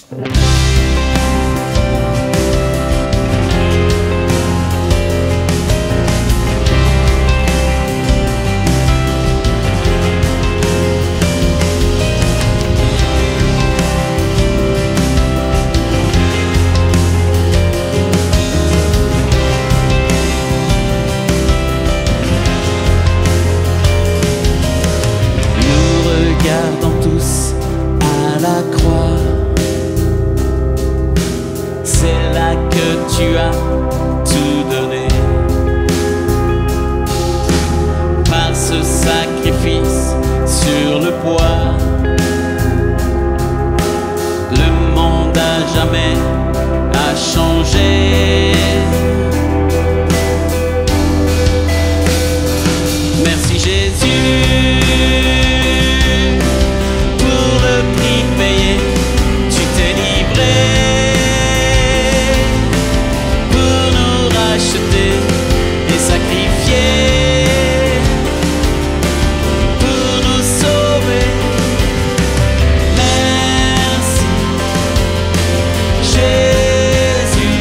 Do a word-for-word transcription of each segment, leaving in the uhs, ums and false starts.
Tu as tout donné par ce sacrifice sur le bois. Le monde à jamais a changé. Merci Jésus pour le prix payé. Tu t'es livré et sacrifié pour nous sauver. Merci Jésus.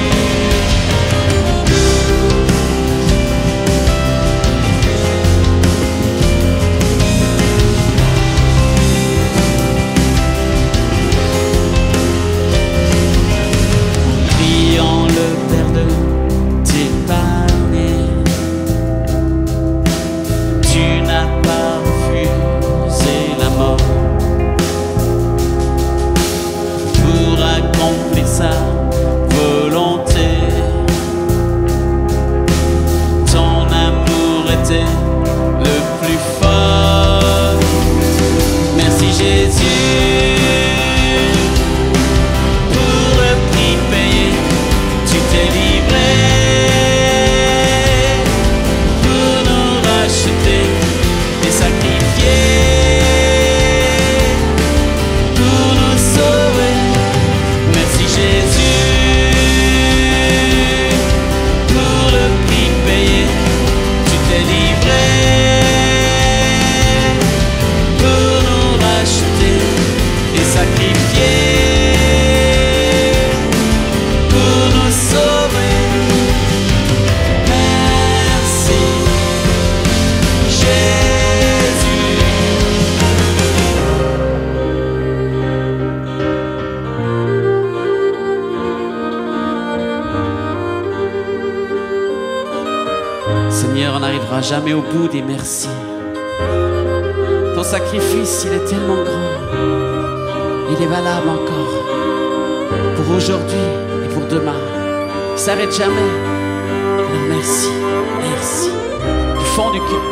Prions le Père de pas refusé la mort pour accomplir sa volonté. Ton amour était le plus fort. Merci Jésus pour le prix payé. Tu t'es livré pour nous racheter et sacrifié pour nous sauver. Merci Jésus pour le prix payé. Tu t'es livré pour nous racheter et sacrifié pour nous sauver. Merci Jésus. Seigneur, on n'arrivera jamais au bout des merci. Ton sacrifice, il est tellement grand. Il est valable encore pour aujourd'hui et pour demain. Il ne s'arrête jamais. Alors merci, merci, du fond du cœur.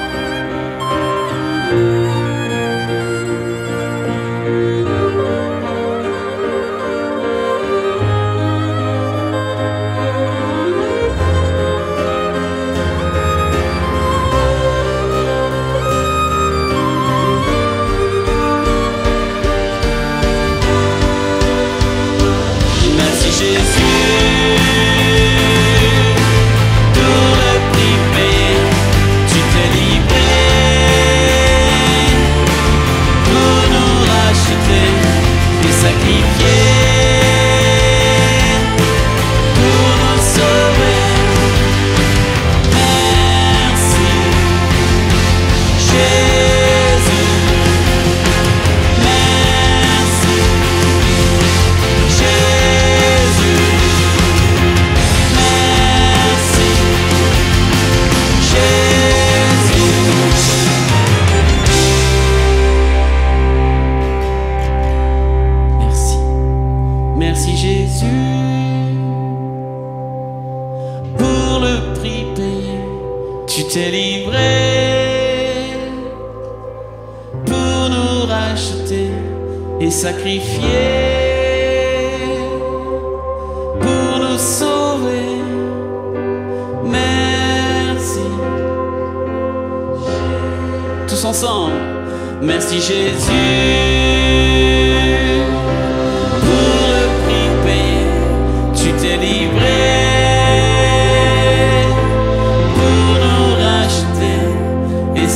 Merci Jésus pour le prix payé. Tu t'es livré pour nous racheter et sacrifier pour nous sauver. Merci. Tous ensemble. Merci Jésus. Tu t'es livré pour nous racheter et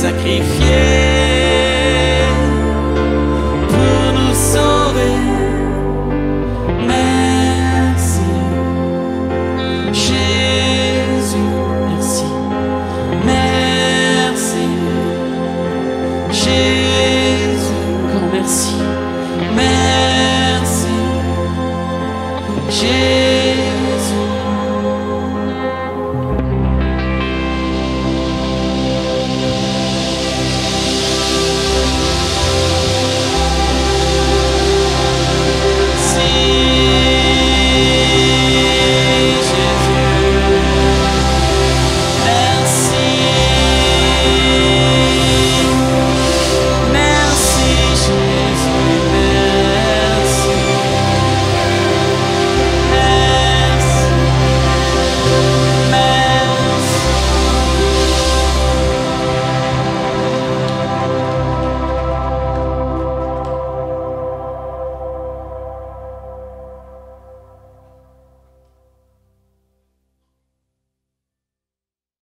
sacrifier pour nous sauver. merci.